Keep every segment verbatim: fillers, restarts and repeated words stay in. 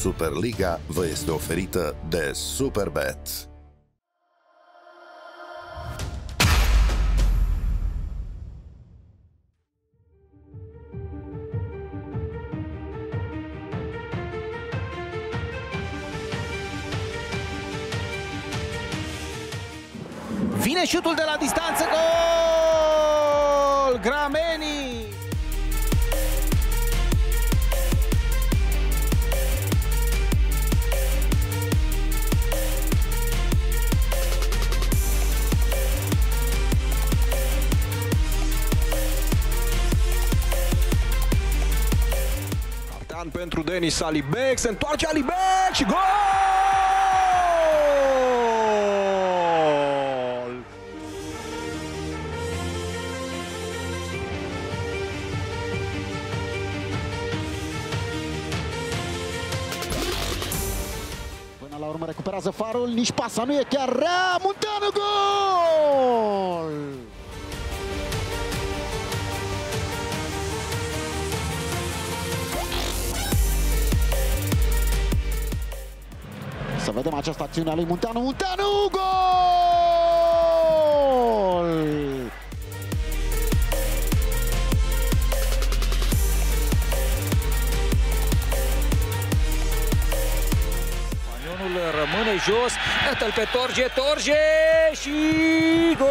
Superliga vă este oferită de Superbet. Vine șutul de la distanță, gol! Grameni! Cartean pentru Denis Alibec, se întoarce Alibec și gol! Până la urmă recuperează Farul, nici pasa nu e chiar rea, Munteanu, gol! Să vedem această acțiune a lui Munteanu, Munteanu, gol! Spaniolul rămâne jos, iată-l pe Torge, Torge și gol!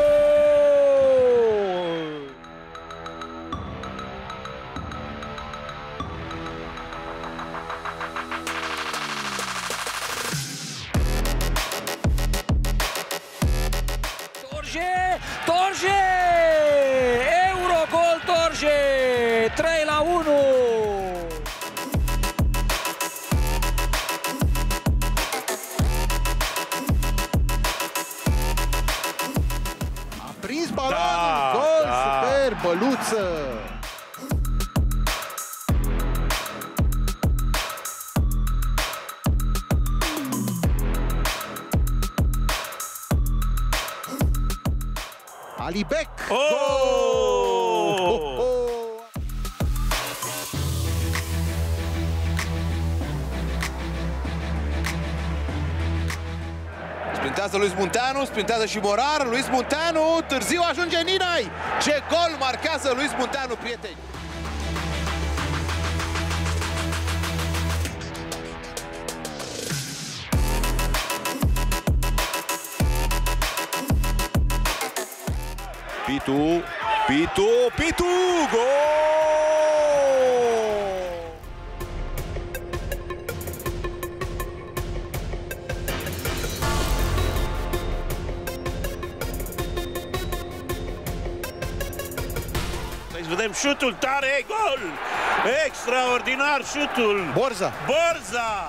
Torge! Eurogol Torge! trei la unu! A prins balonul, Da, gol, da. super, băluță! Alibec! Oh! Gol! Oh, oh. Sprintează Luis Munteanu, sprintează și Morar, Luis Munteanu, târziu ajunge Ninai! Ce gol marchează Luis Munteanu, prieteni! Pitu, Pitu, Pitu, gol! Să vedem șutul tare, gol! Extraordinar șutul! Borza! Borza!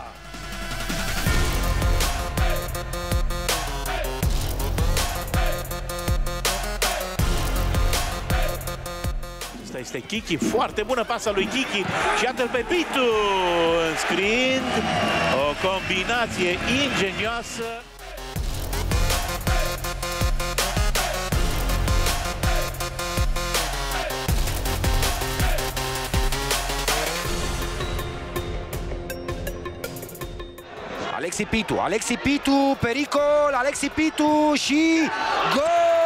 Asta este Kiki, foarte bună pasa lui Kiki și iată-l pe Pitu, înscriind o combinație ingenioasă. Alexi Pitu, Alexi Pitu, pericol, Alexi Pitu și gol!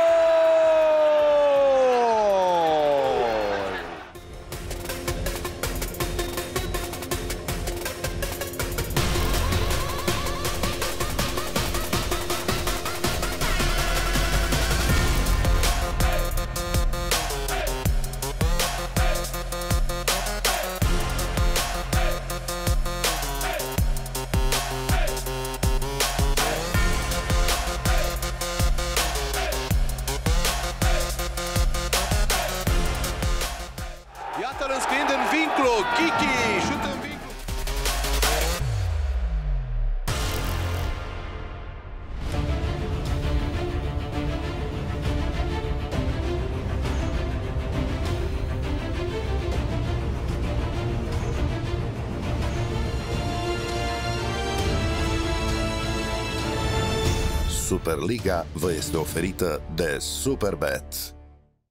Iată-l înscriind în vincul, Kiki, șut în vincul. Superliga vă este oferită de Superbet.